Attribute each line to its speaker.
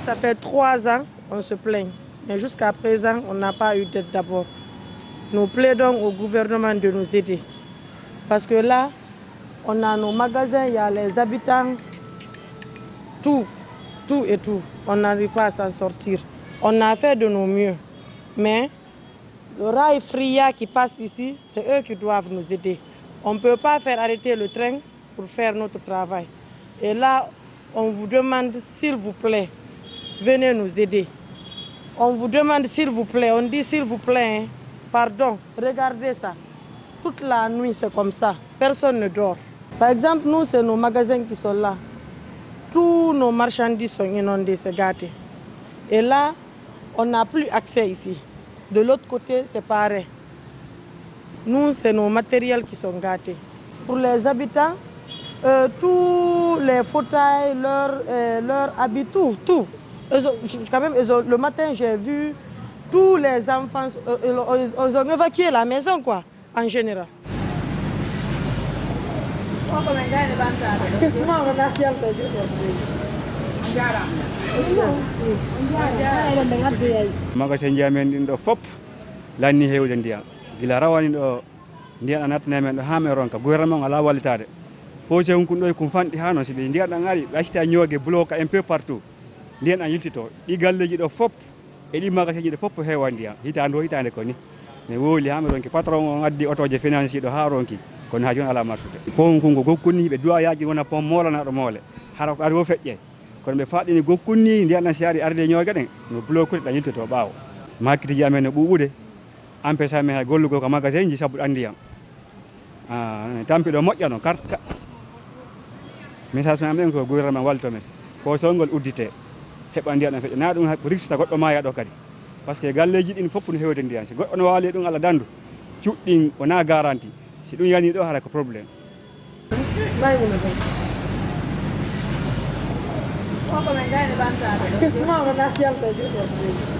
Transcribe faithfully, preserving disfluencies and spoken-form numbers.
Speaker 1: Ça fait trois ans, on se plaint. Mais jusqu'à présent, on n'a pas eu d'aide d'abord. Nous plaidons au gouvernement de nous aider. Parce que là, on a nos magasins, il y a les habitants, tout, tout et tout. On n'arrive pas à s'en sortir. On a fait de nos mieux. Mais le rail Fria qui passe ici, c'est eux qui doivent nous aider. On ne peut pas faire arrêter le train pour faire notre travail. Et là, on vous demande, s'il vous plaît, venez nous aider. On vous demande, s'il vous plaît, on dit s'il vous plaît, hein, pardon, regardez ça. Toute la nuit, c'est comme ça. Personne ne dort. Par exemple, nous, c'est nos magasins qui sont là. Tous nos marchandises sont inondés, c'est gâté. Et là, on n'a plus accès ici. De l'autre côté, c'est pareil. Nous, c'est nos matériels qui sont gâtés. Pour les habitants, euh, tous les fauteuils, leurs euh, leur habits, tout, tout. Ils ont, quand même, ils ont, le matin, j'ai vu tous les enfants, euh, ils, ont, ils ont évacué la maison, quoi, en général.
Speaker 2: Magasin jamen ɗin ɗo fop lanni hewde ndiyam gila rawani ɗo ndiyam ɗa nattana men ɗo ha men ronka gouvernement ala wallitade foje hunkun ɗo kum fanɗi ha noon si ɓe ndiyam ɗan ari ɓe accita ñoogue bloca un peu partout ndiyam ɗan yiltito ɗi galleji ɗo fop e ɗi magasin ji ɗo fop hewa ndiyam hitande o hitande ko ni mi wooli ha mi ronki patron o addi otoje financier ɗo ha ronki kono ha joni ala martude pont kungo gokkunni ɓe duwa yaji wona pont molanaɗo moole hara ko ari o feƴƴe kono ɓe faɗɗini gokkunni ndiyam ɗan si ari arde ñoogue ɗen no bloqueude ɗan yiltito ɓaawo makkitiji amen no ɓuuɓude empêcha men hay gollugo ko magasin ji sabu ɗan ndiyam tampi ɗo moƴƴa no carte message men amen ko gouvernement wallito men ko solngol uddite heɓa ndiyam ɗan feƴƴa na ɗum riksita goɗɗo maya ɗo kadi par ce que galleji ɗin fof no hewde ndiyam si goɗɗo no waali ɗum ala dandu cuɗɗin wona garanti si ɗum yani ɗo hara ko probléme
Speaker 1: Kok komen gay ne ban sa? Mau nak yang tadi.